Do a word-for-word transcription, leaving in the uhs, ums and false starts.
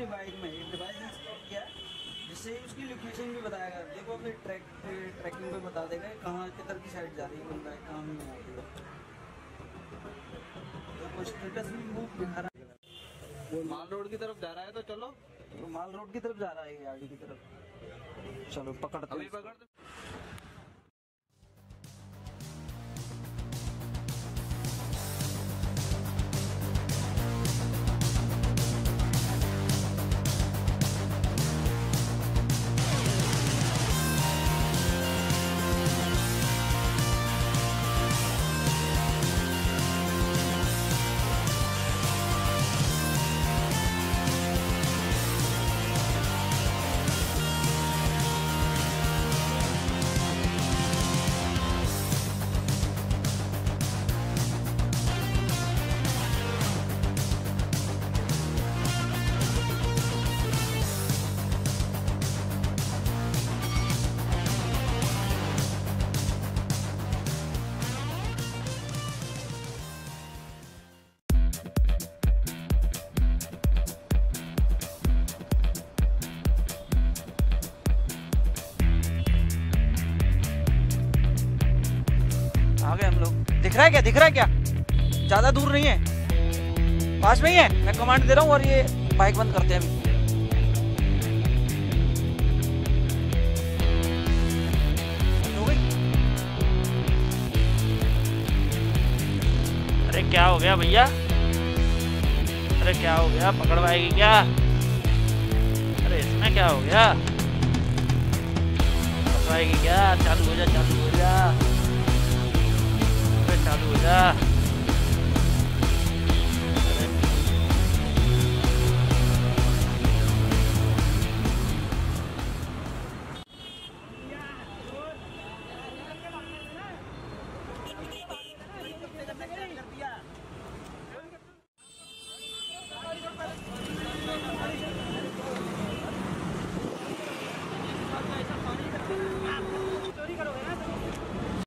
अपनी बाइक में एक डिवाइस इंस्टॉल किया जिससे उसकी लोकेशन भी बताएगा। देखो फिर ट्रैक ट्रैकिंग पे बता देगा कहाँ किधर की साइड जा रही है बंदा, कहाँ नहीं आ रही है। तो कुछ स्टेटस भी मूव दिखा रहा है। वो माल रोड की तरफ जा रहा है तो चलो। तो माल रोड की तरफ जा रहा है ये आगे की तरफ। चलो पकड़ते अभी हैं। पकड़ दो। आ गए हम लोग। दिख रहा है क्या? दिख रहा है क्या? ज्यादा दूर नहीं है, पास में ही है। मैं कमांड दे रहा हूँ और ये बाइक बंद करते हैं अभी। हो गई? अरे क्या हो गया भैया? अरे क्या हो गया? पकड़वाएगी क्या? अरे इसमें क्या हो गया? पकड़वाएगी क्या? चालू हो जा, चालू हो जा, चालू हो जा।